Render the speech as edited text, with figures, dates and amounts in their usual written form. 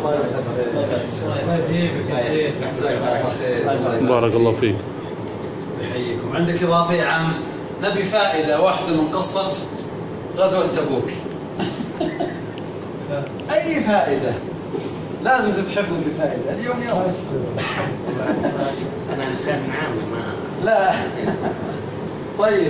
بارك الله فيك. يحييكم. عندك إضافة يا عم؟ نبي فائدة واحدة من قصة غزوة تبوك. أي فائدة لازم تتحفظ بفائدة اليوم يوم. أنا إنسان عام ما. لا. طيب